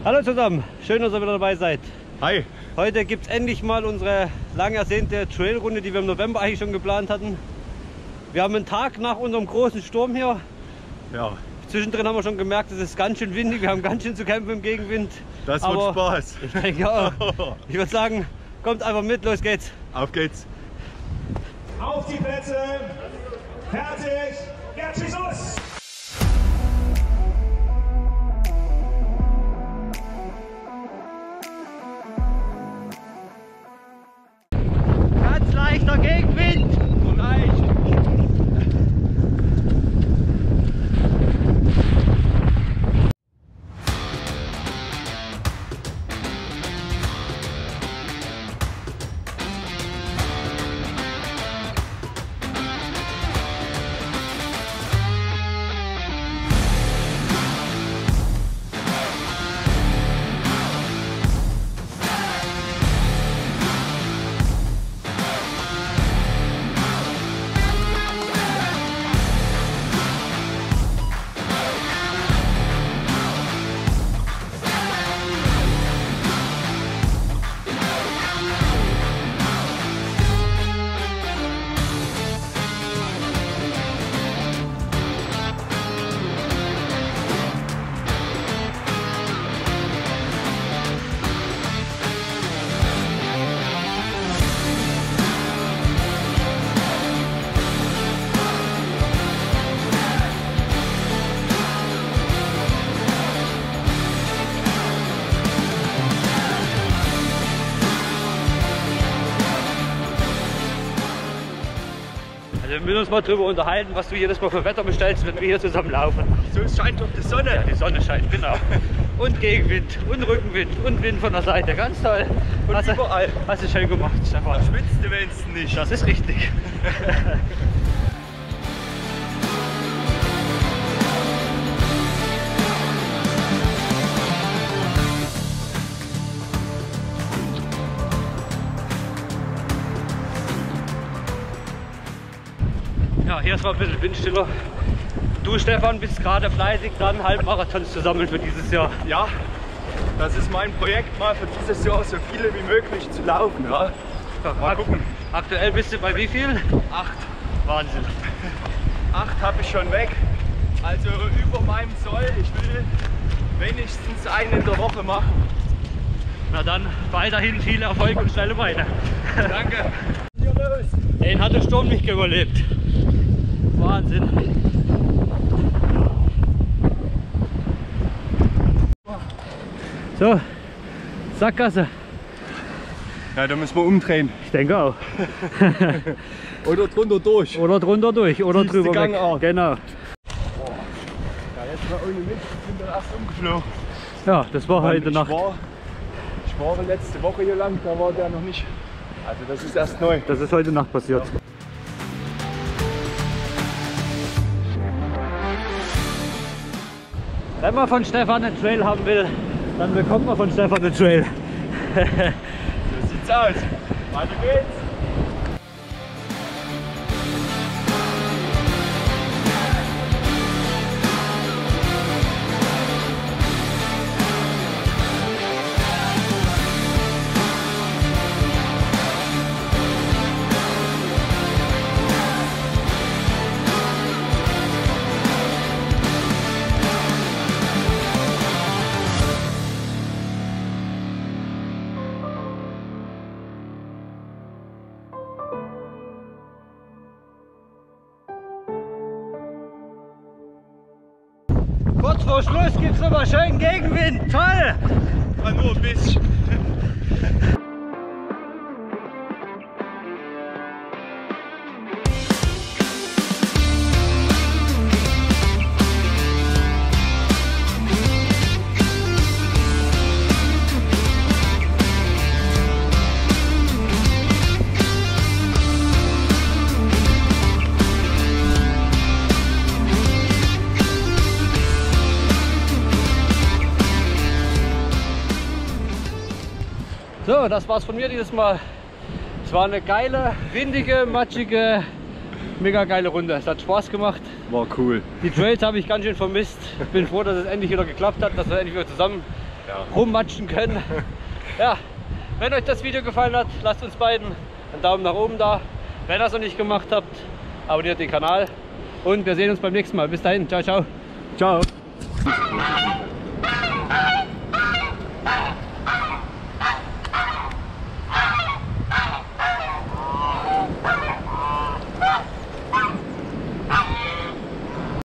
Hallo zusammen, schön, dass ihr wieder dabei seid. Hi. Heute gibt es endlich mal unsere lang ersehnte Trailrunde, die wir im November eigentlich schon geplant hatten. Wir haben einen Tag nach unserem großen Sturm hier. Ja. Zwischendrin haben wir schon gemerkt, es ist ganz schön windig, wir haben ganz schön zu kämpfen im Gegenwind. Das wird Spaß. Ich denke auch. Ich würde sagen, kommt einfach mit, los geht's. Auf geht's. Auf die Plätze, fertig, jetzt schieß los! Ganz leichter Gegenwind. So leicht. Wir müssen uns mal drüber unterhalten, was du jedes Mal für Wetter bestellst, wenn wir hier zusammen laufen. So, es scheint doch die Sonne. Ja, die Sonne scheint, genau. Und Gegenwind und Rückenwind und Wind von der Seite, ganz toll. Und hast überall. Hast du schön gemacht, Stefan. Schwitzt du wenigstens nicht. Das ist richtig. Ja, hier ist mal ein bisschen windstiller. Du, Stefan, bist gerade fleißig dran, Halbmarathons zu sammeln für dieses Jahr. Ja, das ist mein Projekt, mal für dieses Jahr so viele wie möglich zu laufen. Ja. Mal gucken. Aktuell bist du bei wie viel? 8. Wahnsinn. 8 habe ich schon weg. Also über meinem Soll. Ich will wenigstens einen in der Woche machen. Na dann weiterhin viel Erfolg und schnelle Beine. Danke. Hier los. Den hat der Sturm nicht überlebt. Wahnsinn. So, Sackgasse. Ja, da müssen wir umdrehen. Ich denke auch. Oder drunter durch. Oder drunter durch oder Tiefste drüber weg. Gangart. Genau. Ja, jetzt mal ohne Wind. Ich bin da erst umgeflogen. Ja, das war heute Nacht. Ich war letzte Woche hier lang, da war der noch nicht. Also das ist erst neu. Das ist heute Nacht passiert. Wenn man von Stefan einen Trail haben will, dann bekommt man von Stefan einen Trail. So sieht's aus. Weiter geht's. Kurz vor Schluss gibt es nochmal schön Gegenwind. Toll! War nur ein bisschen. So, das war's von mir dieses Mal. Es war eine geile, windige, matschige, mega geile Runde. Es hat Spaß gemacht. War cool. Die Trails habe ich ganz schön vermisst. Ich bin froh, dass es endlich wieder geklappt hat, dass wir endlich wieder zusammen rummatschen können. Ja, wenn euch das Video gefallen hat, lasst uns beiden einen Daumen nach oben da. Wenn ihr es noch nicht gemacht habt, abonniert den Kanal und wir sehen uns beim nächsten Mal. Bis dahin, ciao, ciao. Ciao.